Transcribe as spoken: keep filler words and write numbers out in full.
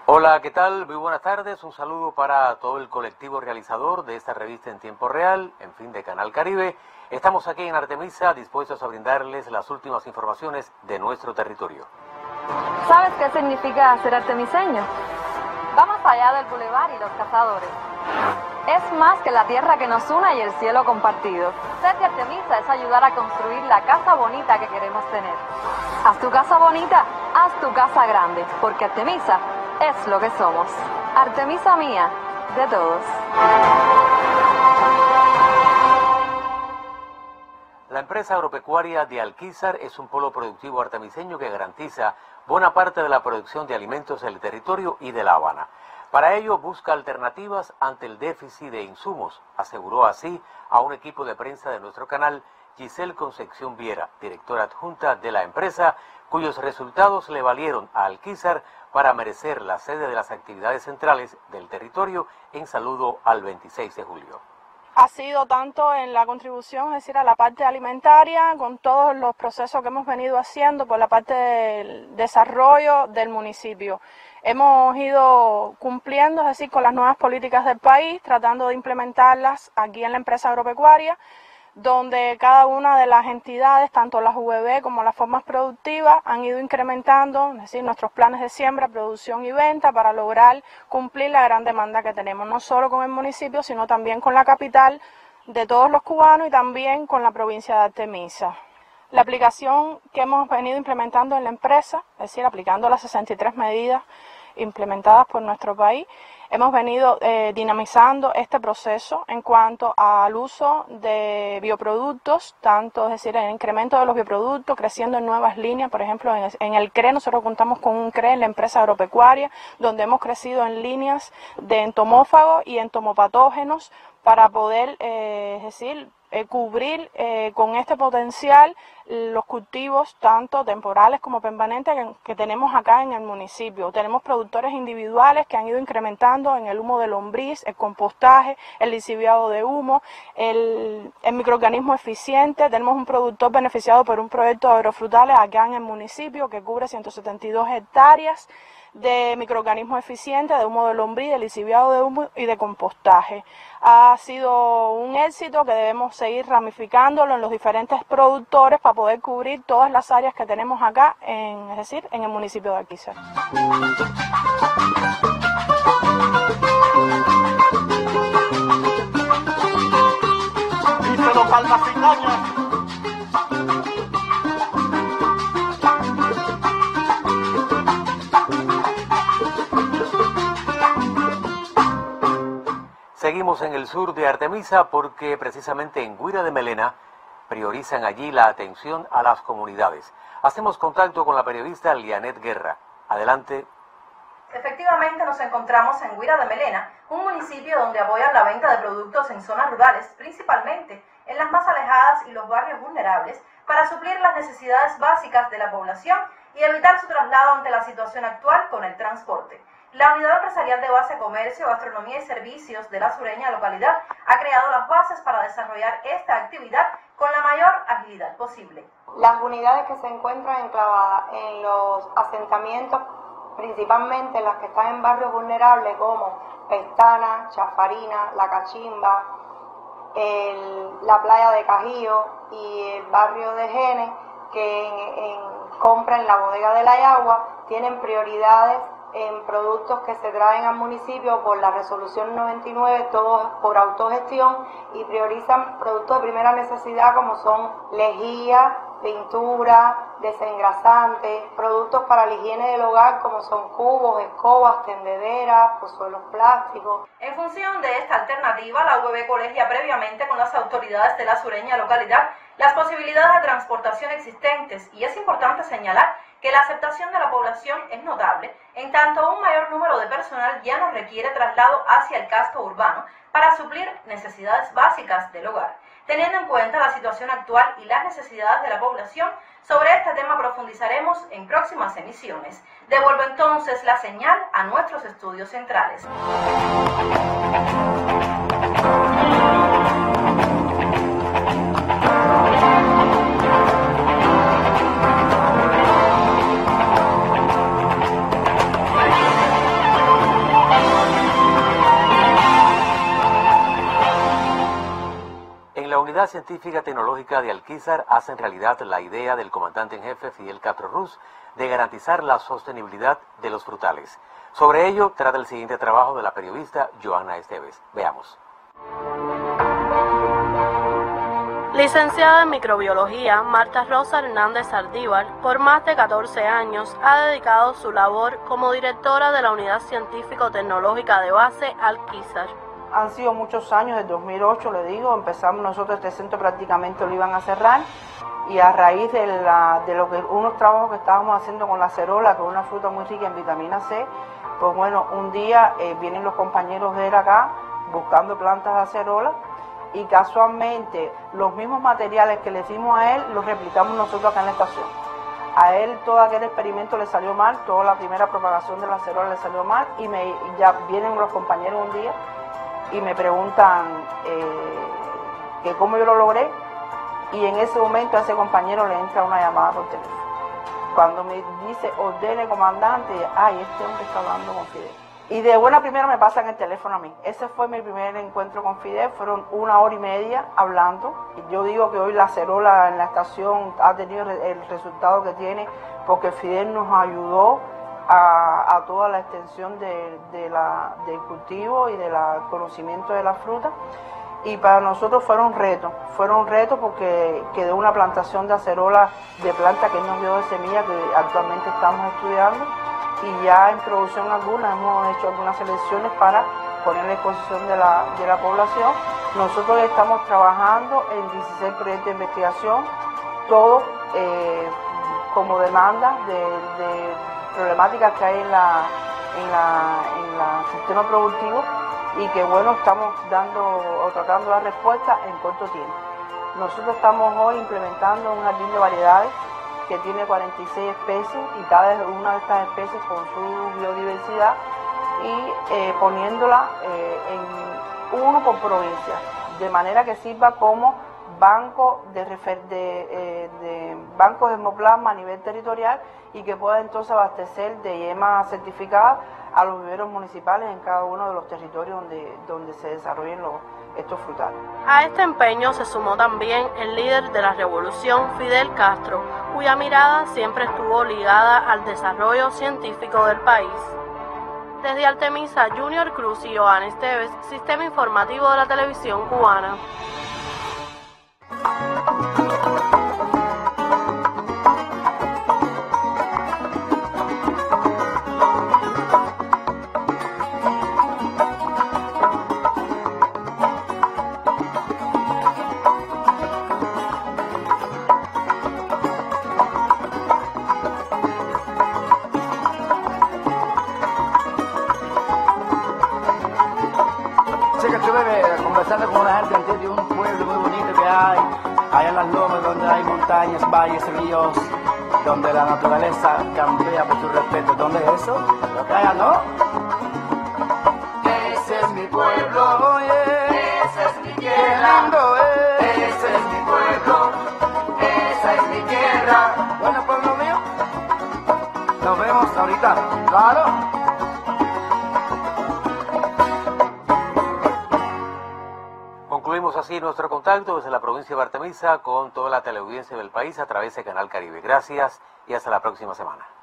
Hola, ¿qué tal? Muy buenas tardes. Un saludo para todo el colectivo realizador de esta revista en tiempo real, en fin, de Canal Caribe. Estamos aquí en Artemisa dispuestos a brindarles las últimas informaciones de nuestro territorio. ¿Sabes qué significa ser artemiseño? Va más allá del bulevar y los cazadores. Es más que la tierra que nos une y el cielo compartido. Ser de Artemisa es ayudar a construir la casa bonita que queremos tener. Haz tu casa bonita, haz tu casa grande, porque Artemisa es lo que somos. Artemisa mía, de todos. La empresa agropecuaria de Alquizar es un polo productivo artemiseño que garantiza buena parte de la producción de alimentos del territorio y de La Habana. Para ello busca alternativas ante el déficit de insumos, aseguró así a un equipo de prensa de nuestro canal Giselle Concepción Viera, directora adjunta de la empresa, cuyos resultados le valieron a Alquizar para merecer la sede de las actividades centrales del territorio en saludo al veintiséis de julio. Ha sido tanto en la contribución, es decir, a la parte alimentaria, con todos los procesos que hemos venido haciendo por la parte del desarrollo del municipio. Hemos ido cumpliendo, es decir, con las nuevas políticas del país, tratando de implementarlas aquí en la empresa agropecuaria, donde cada una de las entidades, tanto las U V B como las formas productivas, han ido incrementando, es decir, nuestros planes de siembra, producción y venta para lograr cumplir la gran demanda que tenemos, no solo con el municipio, sino también con la capital de todos los cubanos y también con la provincia de Artemisa. La aplicación que hemos venido implementando en la empresa, es decir, aplicando las sesenta y tres medidas implementadas por nuestro país, hemos venido eh, dinamizando este proceso en cuanto al uso de bioproductos, tanto, es decir, el incremento de los bioproductos, creciendo en nuevas líneas. Por ejemplo, en el, en el C R E, nosotros contamos con un C R E en la empresa agropecuaria, donde hemos crecido en líneas de entomófagos y entomopatógenos para poder, eh, es decir, eh, cubrir eh, con este potencial los cultivos tanto temporales como permanentes que, que tenemos acá en el municipio. Tenemos productores individuales que han ido incrementando en el humo de lombriz, el compostaje, el lixiviado de humo, el, el microorganismo eficiente. Tenemos un productor beneficiado por un proyecto de agrofrutales acá en el municipio que cubre ciento setenta y dos hectáreas de microorganismos eficientes, de humo de lombriz, de lixiviado de humo y de compostaje. Ha sido un éxito que debemos seguir ramificándolo en los diferentes productores para poder cubrir todas las áreas que tenemos acá, en, es decir, en el municipio de Alquizar. Díselo, Palma Cicaña. Seguimos en el sur de Artemisa porque precisamente en Guira de Melena priorizan allí la atención a las comunidades. Hacemos contacto con la periodista Lianet Guerra. Adelante. Efectivamente nos encontramos en Guira de Melena, un municipio donde apoyan la venta de productos en zonas rurales, principalmente en las más alejadas y los barrios vulnerables, para suplir las necesidades básicas de la población y evitar su traslado ante la situación actual con el transporte. La Unidad Empresarial de Base Comercio, Gastronomía y Servicios de la sureña localidad ha creado las bases para desarrollar esta actividad con la mayor agilidad posible. Las unidades que se encuentran enclavadas en los asentamientos, principalmente las que están en barrios vulnerables como Pestana, Chafarina, La Cachimba, el, la playa de Cajío y el barrio de Genes, que en, en compra en la bodega de la Yagua, tienen prioridades en productos que se traen al municipio por la resolución noventa y nueve, todos por autogestión, y priorizan productos de primera necesidad como son lejía, pintura, desengrasantes, productos para la higiene del hogar como son cubos, escobas, tendederas, pozuelos plásticos. En función de esta alternativa, la U V B colegia previamente con las autoridades de la sureña localidad las posibilidades de transportación existentes, y es importante señalar que la aceptación de la población es notable, en tanto un mayor número de personal ya no requiere traslado hacia el casco urbano para suplir necesidades básicas del hogar. Teniendo en cuenta la situación actual y las necesidades de la población, sobre este tema profundizaremos en próximas emisiones. Devuelvo entonces la señal a nuestros estudios centrales. Unidad Científica Tecnológica de Alquizar hacen realidad la idea del comandante en jefe Fidel Castro Ruz de garantizar la sostenibilidad de los frutales. Sobre ello trata el siguiente trabajo de la periodista Joana Esteves. Veamos. Licenciada en microbiología, Marta Rosa Hernández Saldívar, por más de catorce años, ha dedicado su labor como directora de la Unidad Científico-Tecnológica de Base Alquizar. Han sido muchos años, desde dos mil ocho le digo, empezamos nosotros este centro, prácticamente lo iban a cerrar, y a raíz de, la, de lo que, unos trabajos que estábamos haciendo con la acerola, que es una fruta muy rica en vitamina C, pues bueno, un día eh, vienen los compañeros de él acá buscando plantas de acerola, y casualmente los mismos materiales que le dimos a él los replicamos nosotros acá en la estación. A él todo aquel experimento le salió mal, toda la primera propagación de la acerola le salió mal, y me, ya vienen los compañeros un día y me preguntan eh, que cómo yo lo logré, y en ese momento a ese compañero le entra una llamada por teléfono. Cuando me dice, ordene comandante, ay, este hombre está hablando con Fidel. Y de buena primera me pasan el teléfono a mí. Ese fue mi primer encuentro con Fidel, fueron una hora y media hablando. Y yo digo que hoy la acerola en la estación ha tenido el resultado que tiene, porque Fidel nos ayudó a, a toda la extensión de, de la, del cultivo y del conocimiento de la fruta. Y para nosotros fueron retos, fueron retos porque quedó una plantación de acerola de planta que él nos dio de semilla, que actualmente estamos estudiando, y ya en producción alguna hemos hecho algunas selecciones para poner a disposición de la, de la población. Nosotros estamos trabajando en dieciséis proyectos de investigación, todos eh, como demanda de, de problemáticas que hay en la, en la, en la sistema productivo, y que bueno, estamos dando o tratando de dar respuesta en corto tiempo. Nosotros estamos hoy implementando un jardín de variedades que tiene cuarenta y seis especies, y cada una de estas especies con su biodiversidad, y eh, poniéndola eh, en uno por provincia, de manera que sirva como banco de, refer de, eh, de bancos de hemoplasma a nivel territorial, y que pueda entonces abastecer de yema certificada a los viveros municipales en cada uno de los territorios donde, donde se desarrollen los, estos frutales. A este empeño se sumó también el líder de la revolución, Fidel Castro, cuya mirada siempre estuvo ligada al desarrollo científico del país. Desde Artemisa, Junior Cruz y Joana Esteves, Sistema Informativo de la Televisión Cubana. Que estuve conversando con una gente de un pueblo muy bonito que hay allá en las lomas, donde hay montañas, valles, ríos, donde la naturaleza cambia por su respeto. ¿Dónde es eso? Lo que allá, ¿no? Ese es mi pueblo, oye, esa es mi tierra, lindo, eh. Ese es mi pueblo, esa es mi tierra. Bueno, pueblo mío, nos vemos ahorita, claro. Concluimos así nuestro contacto desde la provincia de Artemisa con toda la teleaudiencia del país a través de Canal Caribe. Gracias y hasta la próxima semana.